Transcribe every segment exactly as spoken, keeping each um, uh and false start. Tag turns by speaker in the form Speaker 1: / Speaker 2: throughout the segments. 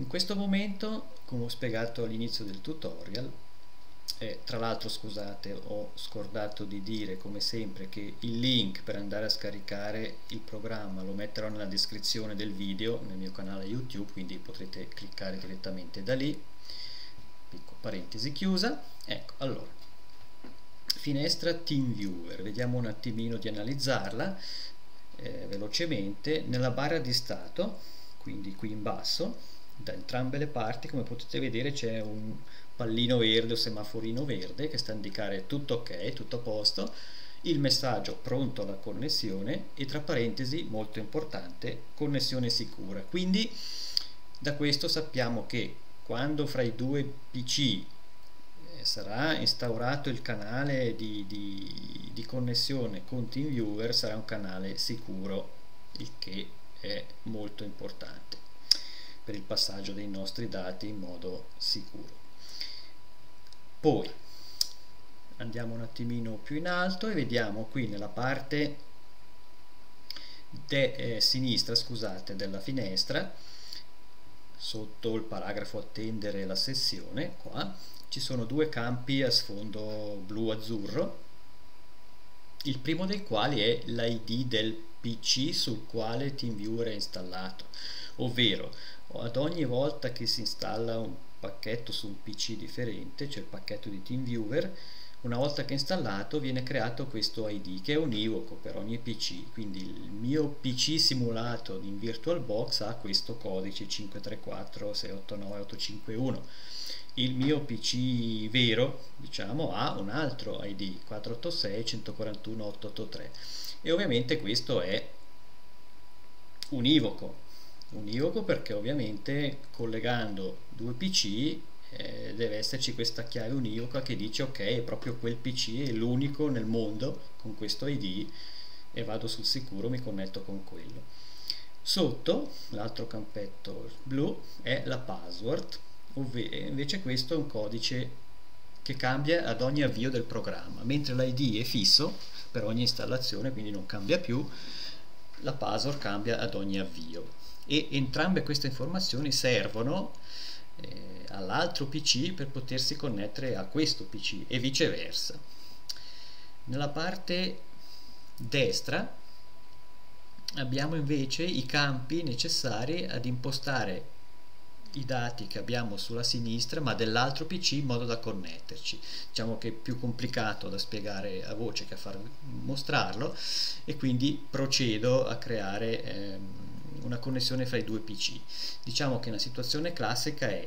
Speaker 1: In questo momento, come ho spiegato all'inizio del tutorial, eh, tra l'altro scusate, ho scordato di dire come sempre che il link per andare a scaricare il programma lo metterò nella descrizione del video nel mio canale YouTube, quindi potrete cliccare direttamente da lì. Piccola parentesi chiusa. Ecco, allora, finestra TeamViewer, vediamo un attimino di analizzarla eh, velocemente. Nella barra di stato, quindi qui in basso, da entrambe le parti, come potete vedere, c'è un pallino verde o semaforino verde che sta a indicare tutto ok, tutto a posto, il messaggio pronto alla connessione e tra parentesi, molto importante, connessione sicura. Quindi da questo sappiamo che quando fra i due P C eh, sarà instaurato il canale di, di, di connessione con TeamViewer, sarà un canale sicuro, il che è molto importante per il passaggio dei nostri dati in modo sicuro. Poi andiamo un attimino più in alto e vediamo qui nella parte de, eh, sinistra, scusate, della finestra, sotto il paragrafo attendere la sessione, qua ci sono due campi a sfondo blu-azzurro, il primo dei quali è l'I D del P C sul quale TeamViewer è installato, ovvero ad ogni volta che si installa un pacchetto su un P C differente, cioè il pacchetto di TeamViewer, una volta che è installato viene creato questo I D che è univoco per ogni P C, quindi il mio P C simulato in VirtualBox ha questo codice cinque tre quattro sei otto nove otto cinque uno, il mio P C vero, diciamo, ha un altro I D quattro otto sei uno quattro uno otto otto tre e ovviamente questo è univoco. Univoco perché ovviamente collegando due P C eh, deve esserci questa chiave univoca che dice ok, è proprio quel P C, è l'unico nel mondo con questo I D e vado sul sicuro, mi connetto con quello. Sotto l'altro campetto blu è la password, ovvero invece questo è un codice che cambia ad ogni avvio del programma, mentre l'I D è fisso per ogni installazione, quindi non cambia più, la password cambia ad ogni avvio. E entrambe queste informazioni servono eh, all'altro P C per potersi connettere a questo P C e viceversa. Nella parte destra abbiamo invece i campi necessari ad impostare i dati che abbiamo sulla sinistra ma dell'altro P C in modo da connetterci. Diciamo che è più complicato da spiegare a voce che a far mostrarlo e quindi procedo a creare ehm, una connessione fra i due P C. Diciamo che una situazione classica è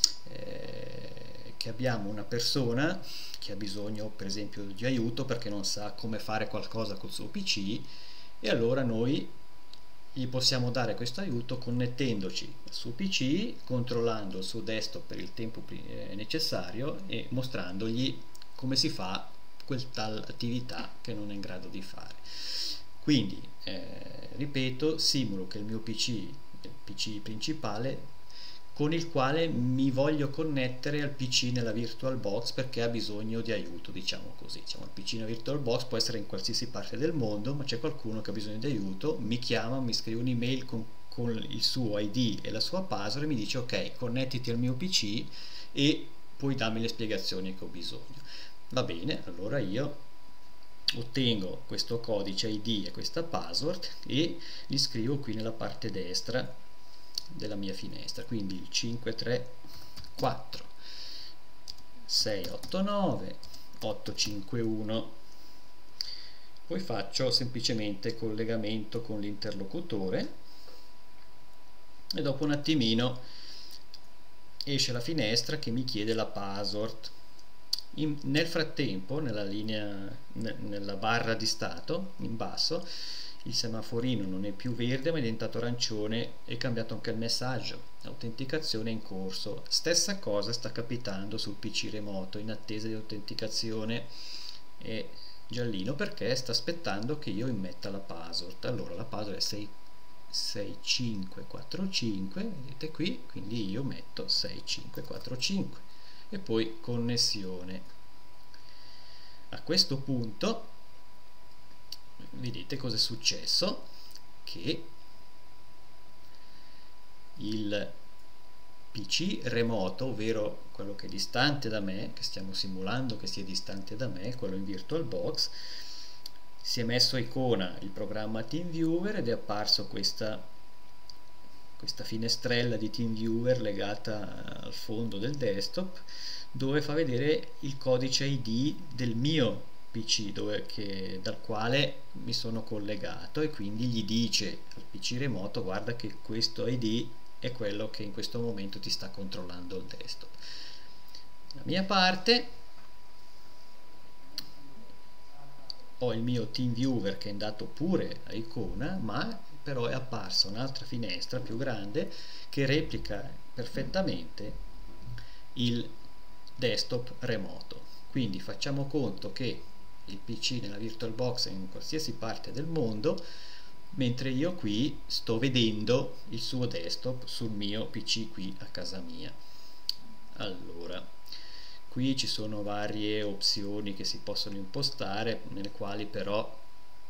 Speaker 1: eh, che abbiamo una persona che ha bisogno per esempio di aiuto perché non sa come fare qualcosa col suo P C e allora noi gli possiamo dare questo aiuto connettendoci al suo P C, controllando il suo desktop per il tempo necessario e mostrandogli come si fa quel tal attività che non è in grado di fare. Quindi eh, ripeto, simulo che il mio P C è il P C principale con il quale mi voglio connettere al P C nella VirtualBox perché ha bisogno di aiuto, diciamo così. Diciamo, il P C nella VirtualBox può essere in qualsiasi parte del mondo, ma c'è qualcuno che ha bisogno di aiuto, mi chiama, mi scrive un'email con, con il suo I D e la sua password e mi dice ok, connettiti al mio P C e puoi darmi le spiegazioni che ho bisogno. Va bene, allora io ottengo questo codice I D e questa password e li scrivo qui nella parte destra della mia finestra, quindi il cinque tre quattro sei otto nove otto cinque uno, poi faccio semplicemente collegamento con l'interlocutore e dopo un attimino esce la finestra che mi chiede la password. In, nel frattempo nella linea ne, nella barra di stato in basso il semaforino non è più verde ma è diventato arancione e è cambiato anche il messaggio, autenticazione in corso. Stessa cosa sta capitando sul P C remoto, in attesa di autenticazione è giallino perché sta aspettando che io immetta la password. Allora la password è sei sei cinque quattro cinque, vedete qui, quindi io metto sei cinque quattro cinque e poi connessione. A questo punto vedete cosa è successo, che il P C remoto, ovvero quello che è distante da me, che stiamo simulando che sia distante da me, quello in VirtualBox, si è messo a icona il programma TeamViewer ed è apparso questa, questa finestrella di TeamViewer legata al fondo del desktop, dove fa vedere il codice I D del mio P C dove, che, dal quale mi sono collegato, e quindi gli dice al P C remoto: guarda che questo I D è quello che in questo momento ti sta controllando il desktop. La mia parte ho il mio TeamViewer che è andato pure a icona, ma però è apparsa un'altra finestra più grande che replica perfettamente il desktop remoto. Quindi facciamo conto che il P C nella VirtualBox è in qualsiasi parte del mondo, mentre io qui sto vedendo il suo desktop sul mio P C qui a casa mia. Allora, qui ci sono varie opzioni che si possono impostare, nelle quali però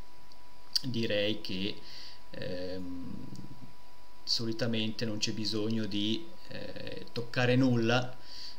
Speaker 1: direi che ehm, solitamente non c'è bisogno di eh, toccare nulla,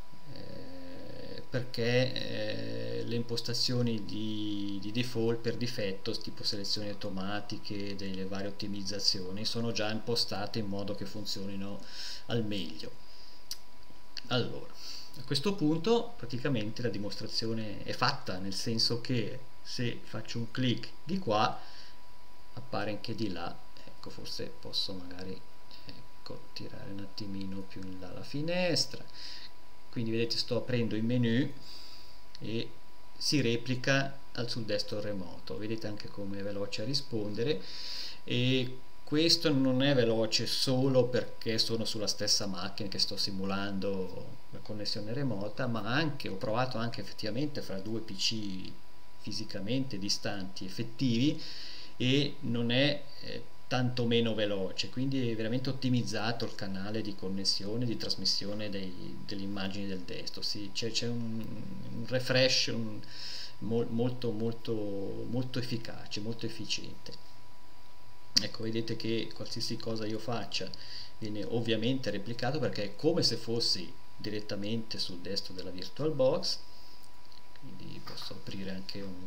Speaker 1: eh, perché eh, le impostazioni di, di default per difetto, tipo selezioni automatiche, delle varie ottimizzazioni, sono già impostate in modo che funzionino al meglio. Allora, a questo punto praticamente la dimostrazione è fatta, nel senso che se faccio un clic di qua appare anche di là. Ecco, forse posso magari ecco, tirare un attimino più in là la finestra. Quindi vedete, sto aprendo il menu e si replica al sul desktop remoto. Vedete anche come è veloce a rispondere, e questo non è veloce solo perché sono sulla stessa macchina che sto simulando la connessione remota, ma anche ho provato anche effettivamente fra due P C fisicamente distanti effettivi, e non è eh, tanto meno veloce, quindi è veramente ottimizzato il canale di connessione, di trasmissione dei, delle immagini del desktop. Sì, c'è un, un refresh un, mo, molto molto molto efficace, molto efficiente. Ecco, vedete che qualsiasi cosa io faccia viene ovviamente replicato, perché è come se fossi direttamente sul desktop della VirtualBox. Quindi posso aprire anche un,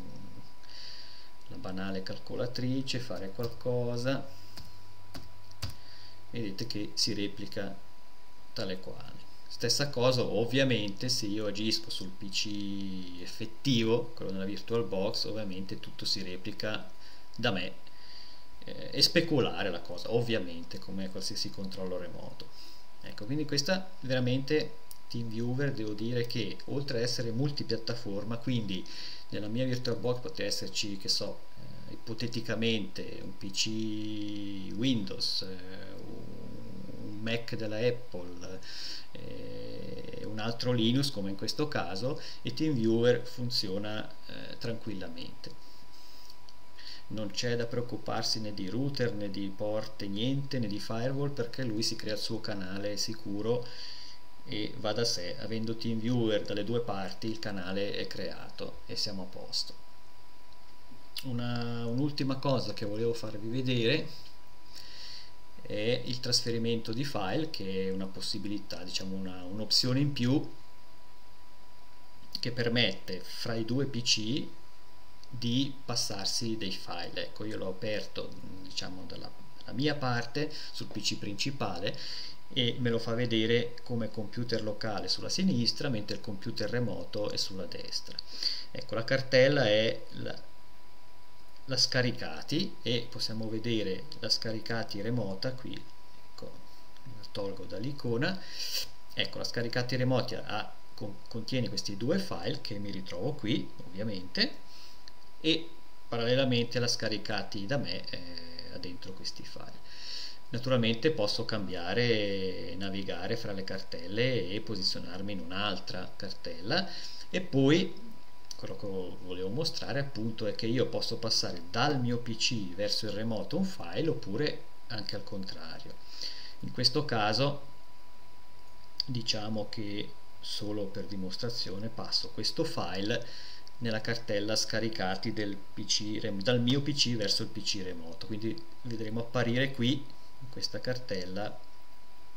Speaker 1: una banale calcolatrice, fare qualcosa, vedete che si replica tale quale. Stessa cosa ovviamente se io agisco sul P C effettivo, quello della VirtualBox, ovviamente tutto si replica da me. Eh, e speculare la cosa, ovviamente, come qualsiasi controllo remoto. Ecco, quindi questa veramente TeamViewer, devo dire che oltre ad essere multipiattaforma, quindi nella mia VirtualBox potrebbe esserci, che so, eh, ipoteticamente un P C Windows, eh, un Mac della Apple, eh, un altro Linux come in questo caso, e TeamViewer funziona eh, tranquillamente. Non c'è da preoccuparsi né di router né di porte, niente, né di firewall, perché lui si crea il suo canale sicuro, e va da sé, avendo TeamViewer dalle due parti il canale è creato e siamo a posto. Un'ultima cosa che volevo farvi vedere è il trasferimento di file, che è una possibilità, diciamo un'opzione un in più che permette fra i due P C di passarsi dei file. Ecco, io l'ho aperto diciamo dalla, dalla mia parte sul P C principale, e me lo fa vedere come computer locale sulla sinistra, mentre il computer remoto è sulla destra. Ecco, la cartella è la, la scaricati, e possiamo vedere la scaricati remota qui. Ecco, la tolgo dall'icona. Ecco, la scaricati remoti ha, con, contiene questi due file che mi ritrovo qui ovviamente, e parallelamente la scaricati da me eh, dentro questi file. Naturalmente posso cambiare e navigare fra le cartelle e posizionarmi in un'altra cartella, e poi quello che volevo mostrare appunto è che io posso passare dal mio P C verso il remoto un file, oppure anche al contrario. In questo caso diciamo che solo per dimostrazione passo questo file nella cartella scaricati del P C, dal mio P C verso il P C remoto, quindi vedremo apparire qui in questa cartella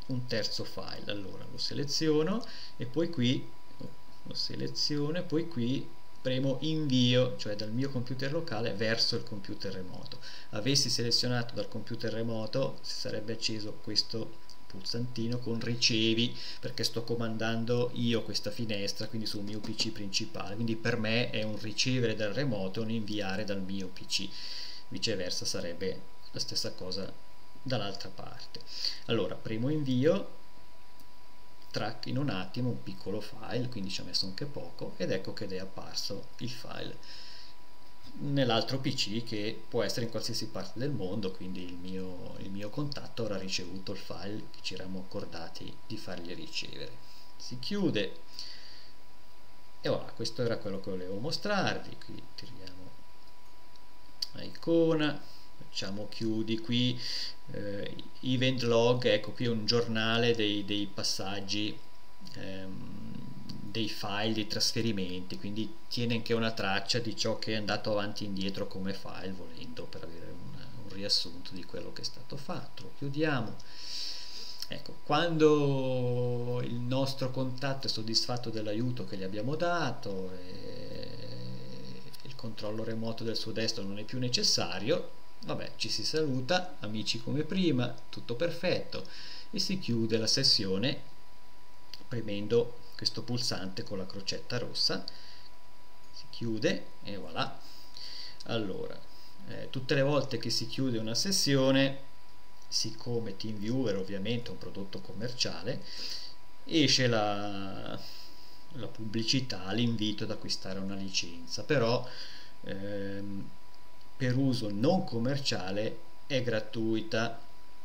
Speaker 1: un terzo file. Allora lo seleziono e poi qui lo seleziono e poi qui premo invio, cioè dal mio computer locale verso il computer remoto. Avessi selezionato dal computer remoto si sarebbe acceso questo pulsantino con ricevi, perché sto comandando io questa finestra, quindi sul mio P C principale, quindi per me è un ricevere dal remoto e un inviare dal mio P C. Viceversa sarebbe la stessa cosa dall'altra parte. Allora premo invio, track in un attimo un piccolo file, quindi ci ha messo anche poco, ed ecco che è apparso il file nell'altro P C, che può essere in qualsiasi parte del mondo, quindi il mio, il mio contatto avrà ricevuto il file che ci eravamo accordati di fargli ricevere. Si chiude e ora questo era quello che volevo mostrarvi. Qui tiriamo la icona, facciamo chiudi qui, eh, event log, ecco qui è un giornale dei, dei passaggi, ehm, dei file, dei trasferimenti, quindi tiene anche una traccia di ciò che è andato avanti e indietro come file, volendo, per avere un, un riassunto di quello che è stato fatto. Lo chiudiamo. Ecco, quando il nostro contatto è soddisfatto dell'aiuto che gli abbiamo dato e il controllo remoto del suo destro non è più necessario, vabbè, ci si saluta, amici come prima, tutto perfetto, e si chiude la sessione premendo questo pulsante con la crocetta rossa. Si chiude e voilà. Allora, eh, tutte le volte che si chiude una sessione, siccome TeamViewer ovviamente è un prodotto commerciale, esce la, la pubblicità, l'invito ad acquistare una licenza, però ehm, per uso non commerciale è gratuita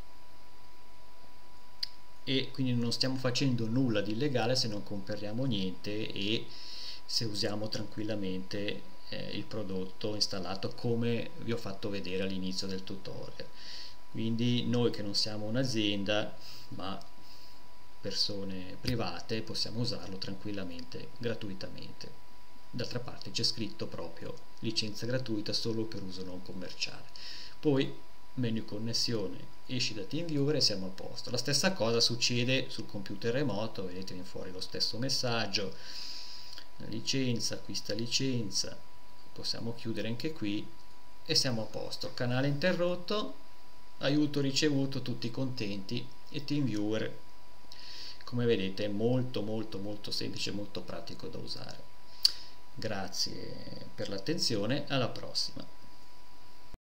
Speaker 1: e quindi non stiamo facendo nulla di illegale se non compriamo niente e se usiamo tranquillamente eh, il prodotto installato come vi ho fatto vedere all'inizio del tutorial. Quindi noi che non siamo un'azienda ma persone private possiamo usarlo tranquillamente gratuitamente. D'altra parte c'è scritto proprio licenza gratuita solo per uso non commerciale. Poi menu connessione, esci da TeamViewer e siamo a posto. La stessa cosa succede sul computer remoto, vedete viene fuori lo stesso messaggio, la licenza, acquista licenza, possiamo chiudere anche qui e siamo a posto. Canale interrotto, aiuto ricevuto, tutti contenti, e TeamViewer come vedete è molto molto molto semplice, molto pratico da usare. Grazie per l'attenzione, alla prossima.